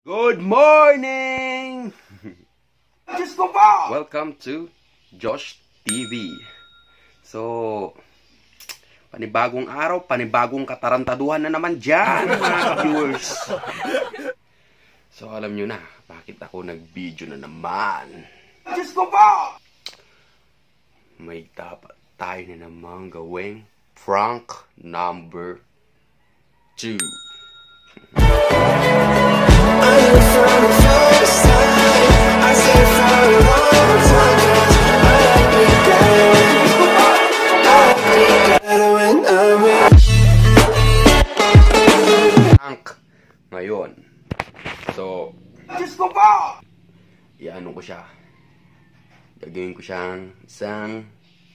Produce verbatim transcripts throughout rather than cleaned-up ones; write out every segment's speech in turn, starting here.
Good morning! Diyos ko po! Welcome to Josh T V. So, panibagong araw, panibagong katarantaduhan na naman dyan, mga viewers. So, alam nyo na, bakit ako nag-video na naman? Diyos ko po! May dapat tayo na naman gawing prank number two. Ngayon, so, Diyos ko po! iano ko siya. Gagawin ko siyang isang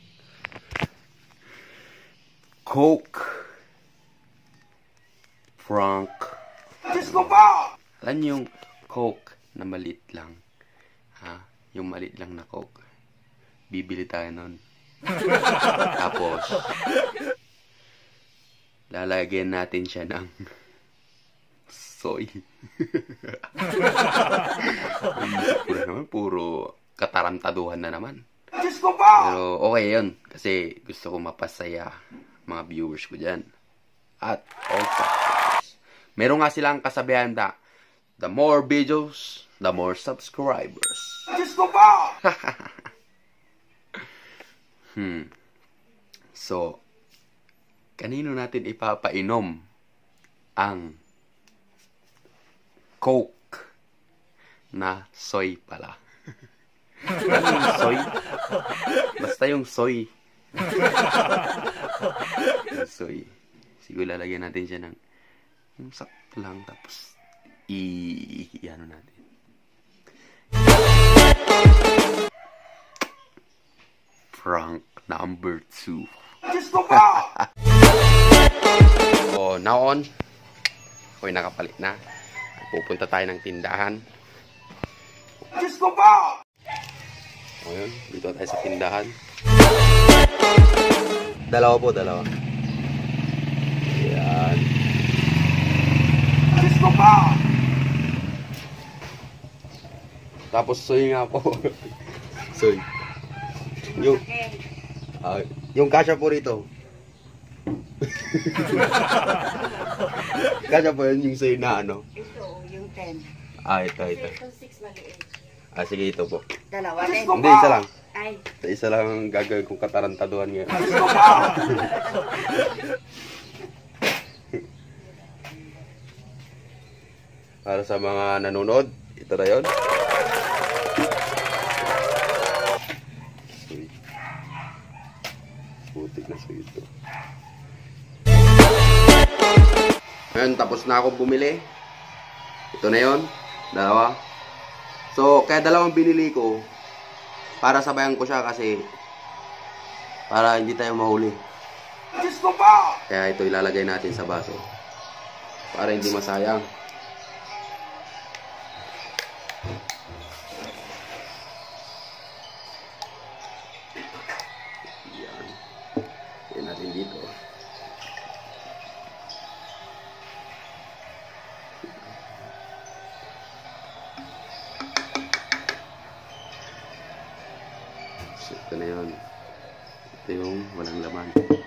Coke prank. Diyos ko po! Alam niyo yung Coke na maliit lang? Ha? Yung maliit lang na Coke. Bibili tayo nun. Tapos, lalagyan natin siya ng soy. Isip ko na naman, puro katarantaduhan na naman. Diyos ko po! Pero okay yun, kasi gusto ko mapasaya mga viewers ko dyan. At also, meron nga silang kasabihan na, the more videos, the more subscribers. Diyos ko po! hmm. So, kanino natin ipapainom ang Coke na soy pala? Ano yung soy? Basta yung soy. Yung soy. Siguro lalagyan natin siya ng yung sakto lang, tapos i i-ano natin. Prank number two. Diyos ko po! So, now on, ako'y nakapalit na. Pupunta tayo ng tindahan. Diyos ko po! Ayun, dito tayo sa tindahan. Dalawa po, dalawa. Ayan. Diyos ko po! Tapos soy nga po. Soy. Yung, uh, yung kasya po rito. Kasya po yun yung soy na ano. Ito, yung ten. Ah, ito, ito. Ito, six maliit. Ah, sige, ito po. Dalawa Diyos rin. ko Hindi, isa lang. Ay, Isa lang ang gagawin kong katarantaduhan ngayon. Diyos ko po! Para sa mga nanonood, ito na yun. Soy. Putik na soy ito. Ngayon, tapos na akong bumili. Ito na yun. Dalawa. So, kaya dalawang binili ko para sabayan ko siya kasi para hindi tayo mahuli. Diyos ko po! Kaya ito ilalagay natin sa baso para hindi masayang. Yan. Yan natin dito. So, ito na yun. Ito yung walang laman.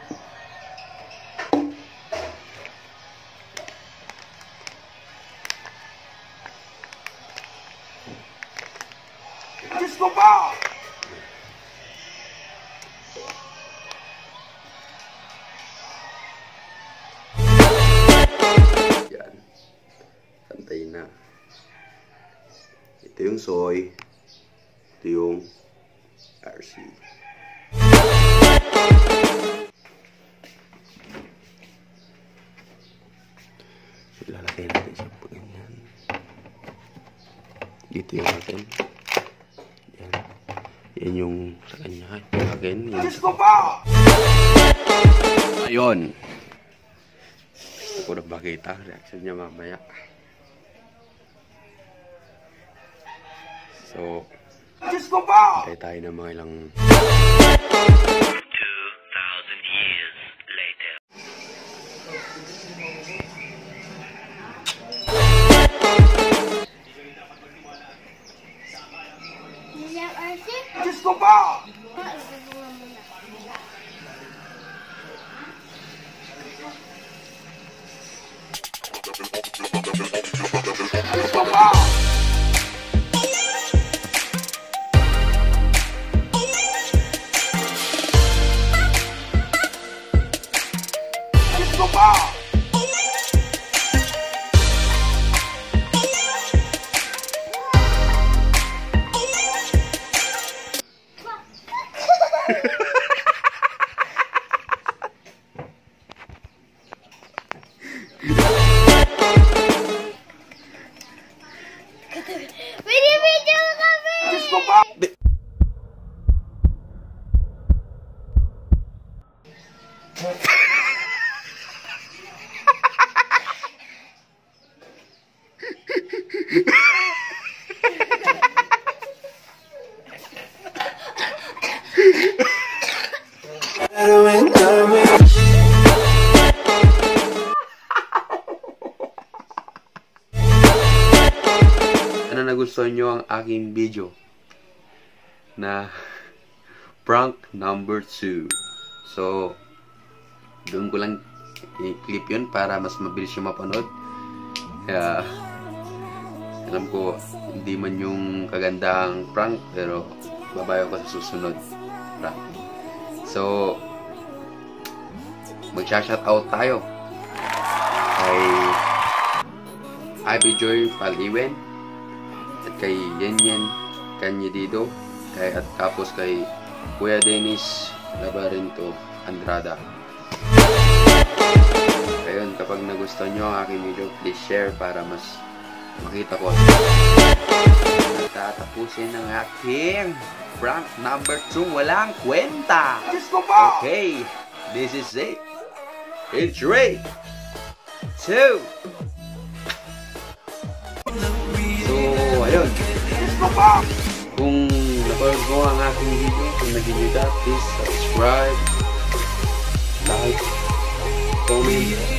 Diyos ko po! Yan. Pantay na. Ito yung soy. Ito yung R C. Ilalagay natin siya po ganyan. Dito yung atin. Yan. Yan yung sa kanya. Again. Yan. Diyos ko po! Ayun. Gusto ko na makita. Reaction niya mamaya. So, Diyos ko po! hintay tayo ng mga ilang two thousand years later. Sana nagustuhan nyo ang aking video na prank number two. So, doon ko lang i-clip yun para mas mabilis yung mapanood. Kaya, alam ko, hindi man yung kagandang prank, pero babayo ko sa susunod prank. So, mag-shoutout tayo kay Ivy Joy Paliwen at kay Yenyen Candido, kay at tapos kay Kuya Dennis Labarinto Andrada. Ayun, kapag nagustuhan nyo ang aking video, please share para mas makita ko. Tatapusin ang aking prank number two, walang kwenta. Diyos ko po! Okay, this is it. In three, two. So, ayun. Diyos ko po! Kung napanood mo ang aking video, kung naging nyo ka, please subscribe, like, comment,